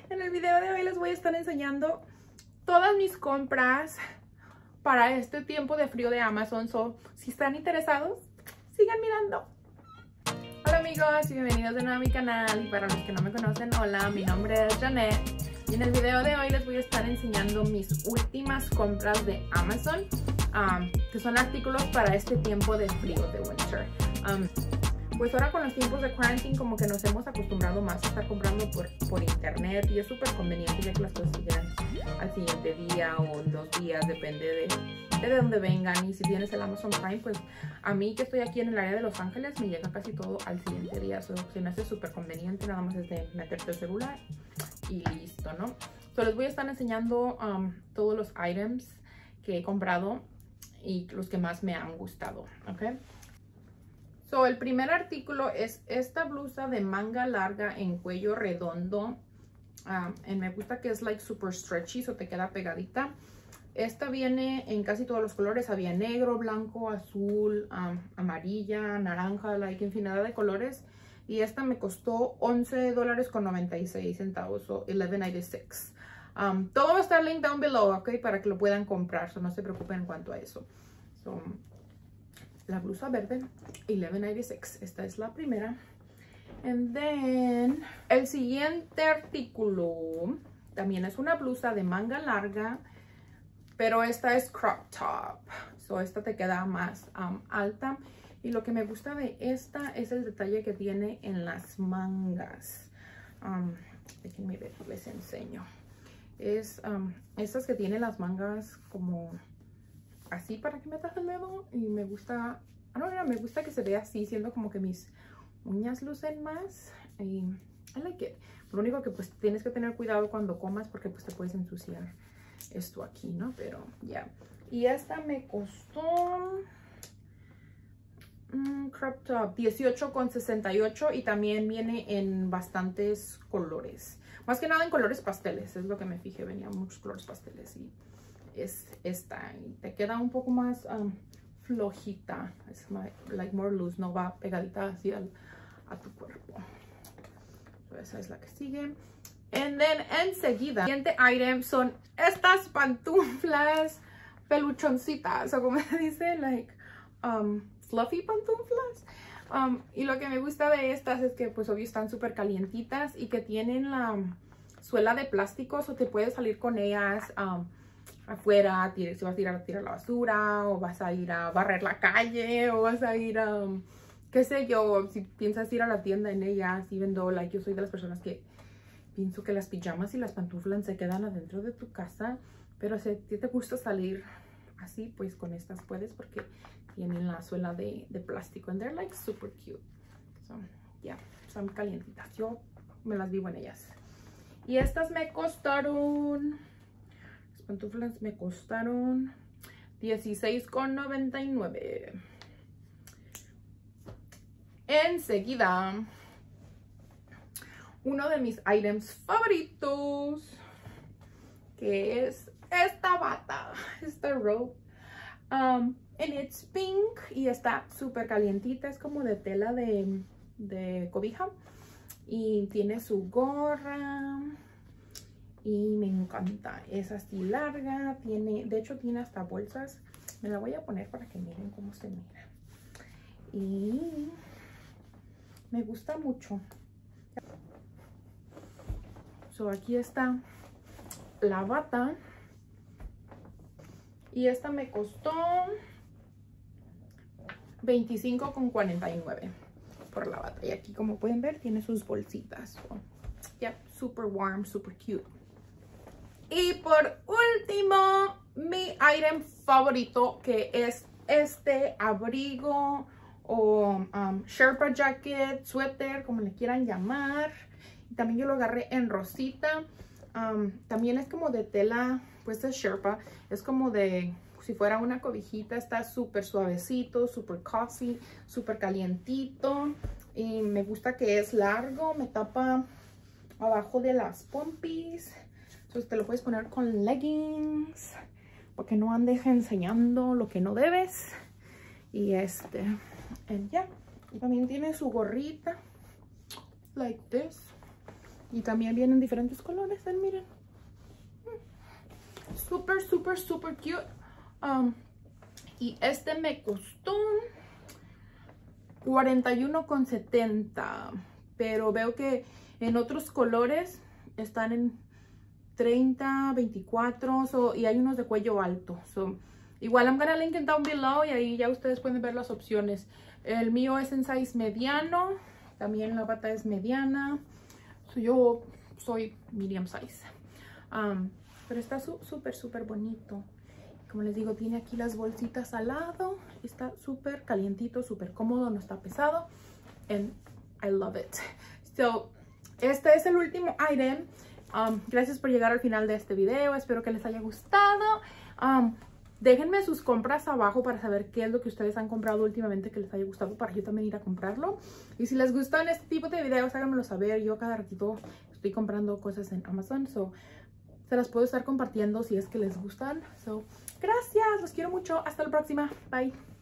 En el video de hoy les voy a estar enseñando todas mis compras para este tiempo de frío de Amazon. Si están interesados, sigan mirando. Hola amigos y bienvenidos de nuevo a mi canal. Y para los que no me conocen, hola, mi nombre es Janet. Y en el video de hoy les voy a estar enseñando mis últimas compras de Amazon, que son artículos para este tiempo de frío de winter. Pues ahora con los tiempos de quarantine como que nos hemos acostumbrado más a estar comprando por internet, y es súper conveniente ya que las cosas llegan al siguiente día o en 2 días, depende de dónde vengan. Y si tienes el Amazon Prime, pues a mí que estoy aquí en el área de Los Ángeles me llega casi todo al siguiente día. Se me hace súper conveniente, nada más es de meterte el celular y listo, ¿no? Les voy a estar enseñando todos los items que he comprado y los que más me han gustado, ¿ok? El primer artículo es esta blusa de manga larga en cuello redondo. Me gusta que es like super stretchy, te queda pegadita. Esta viene en casi todos los colores. Había negro, blanco, azul, amarilla, naranja, like infinidad de colores. Y esta me costó $11.96 o $11.96. Todo va a estar link down below, ok, para que lo puedan comprar. No se preocupen en cuanto a eso. La blusa verde, $11.96. Esta es la primera. And then, el siguiente artículo también es una blusa de manga larga, pero esta es crop top. Esta te queda más alta. Y lo que me gusta de esta es el detalle que tiene en las mangas. Déjenme ver, les enseño. Es estas que tienen las mangas como así para que metas el dedo, y me gusta, me gusta que se vea así, siendo como que mis uñas lucen más, y I like it. Lo único que pues tienes que tener cuidado cuando comas, porque pues te puedes ensuciar esto aquí, ¿no? Pero ya. Y esta me costó crop top $18.68, y también viene en bastantes colores, más que nada en colores pasteles, es lo que me fijé, venían muchos colores pasteles. Y es esta, y te queda un poco más flojita, es like more loose, no va pegadita así a tu cuerpo. Esa es la que sigue. And then enseguida, el siguiente item son estas pantuflas peluchoncitas, o como se dice, like fluffy pantuflas. Y lo que me gusta de estas es que pues obvio están súper calientitas y que tienen la suela de plástico, o te puedes salir con ellas afuera, si vas a ir a tirar la basura, o vas a ir a barrer la calle, o vas a ir a, qué sé yo, si piensas ir a la tienda en ellas. Even though, like, yo soy de las personas que pienso que las pijamas y las pantuflas se quedan adentro de tu casa, pero si te gusta salir así, pues con estas puedes, porque tienen la suela de plástico, and they're like super cute. Yeah, son calientitas, yo me las vivo en ellas. Y estas me costaron, las pantuflas me costaron $16.99. Enseguida, uno de mis items favoritos, que es esta bata, esta robe, and it's pink, y está súper calientita, es como de tela de cobija, y tiene su gorra, y me encanta. Es así larga, de hecho tiene hasta bolsas. Me la voy a poner para que miren cómo se mira, y me gusta mucho. Aquí está la bata, y esta me costó $25.49 por la bata. Y aquí, como pueden ver, tiene sus bolsitas. Yeah, super warm, super cute. Y por último, mi item favorito, que es este abrigo o Sherpa jacket, suéter, como le quieran llamar. Y también yo lo agarré en rosita. También es como de tela, pues de Sherpa. Es como de, si fuera una cobijita. Está súper suavecito, súper cozy, súper calientito. Y me gusta que es largo, me tapa abajo de las pompis. Entonces te lo puedes poner con leggings, porque no andes enseñando lo que no debes. Y ya. Y también tiene su gorrita, like this. Y también vienen diferentes colores, miren. Súper, súper, súper cute. Y este me costó $41.70. Pero veo que en otros colores están en 30, 24. Y hay unos de cuello alto. Igual I'm gonna link it down below. Y ahí ya ustedes pueden ver las opciones. El mío es en size mediano. También la bata es mediana. Yo soy medium size. Pero está súper, súper bonito. Como les digo, tiene aquí las bolsitas al lado. Está súper calientito, súper cómodo, no está pesado. And I love it. So, este es el último item. Gracias por llegar al final de este video. Espero que les haya gustado. Déjenme sus compras abajo para saber qué es lo que ustedes han comprado últimamente que les haya gustado, para yo también ir a comprarlo. Y si les gustan este tipo de videos, háganmelo saber. Yo cada ratito estoy comprando cosas en Amazon. Se las puedo estar compartiendo si es que les gustan. Gracias, los quiero mucho. Hasta la próxima. Bye.